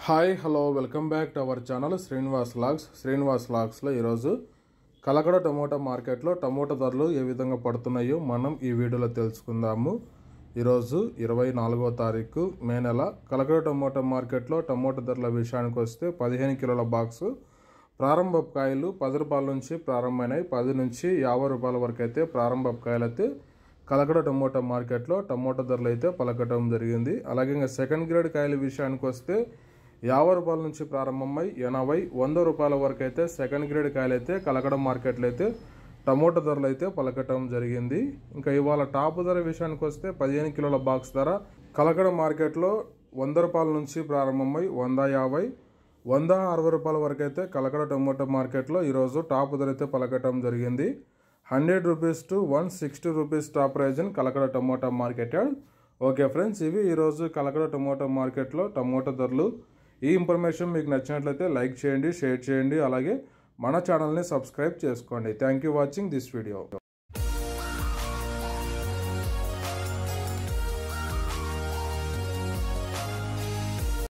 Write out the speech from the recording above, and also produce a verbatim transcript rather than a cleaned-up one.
Hi hello welcome back to our channel Srinivas vlogs Srinivas వ్లాగ్స్లో ఈరోజు Kalakada tomato మార్కెట్లో టమోటా ధరలు ఏ విధంగా పడుతున్నాయో మనం ఈ వీడియోలో తెలుసుకుందాము. ఈరోజు ఇరవై నాలుగో తారీఖు మే నెల కలకడ టమోటా మార్కెట్లో టమోటా ధరల విషయానికి వస్తే పదిహేను కిలోల బాక్సు ప్రారంభ కాయలు పది రూపాయల నుంచి ప్రారంభమైనాయి. పది నుంచి యాభై రూపాయల వరకు అయితే ప్రారంభ కాయలు అయితే కలకడ టమోటా మార్కెట్లో టమోటా ధరలు అయితే పలకటం జరిగింది. అలాగే ఇంకా సెకండ్ గ్రేడ్ కాయల విషయానికి వస్తే యాభై రూపాయల నుంచి ప్రారంభమై ఎనభై వంద రూపాయల వరకు అయితే సెకండ్ గ్రేడ్ కాయలు అయితే కలకడ మార్కెట్లో అయితే టమోటా ధరలు అయితే పలకటం జరిగింది. ఇంకా ఇవాళ టాప్ ధర విషయానికి వస్తే పదిహేను కిలోల బాక్స్ ధర కలకడ మార్కెట్లో వంద రూపాయల నుంచి ప్రారంభమై వంద యాభై వంద అరవై రూపాయల వరకు అయితే కలకడ టమోటా మార్కెట్లో ఈరోజు టాప్ ధర అయితే పలకటం జరిగింది. Hundred rupees to one sixty rupees top price in Kalakada tomato market. Okay friends, ఇవి ఈరోజు కలకడ టమోటా మార్కెట్లో టమోటా ధరలు. ఈ ఇన్ఫర్మేషన్ మీకు నచ్చినట్లయితే లైక్ చేయండి, షేర్ చేయండి, అలాగే మన ఛానల్ని సబ్స్క్రైబ్ చేసుకోండి. Thank you watching this video.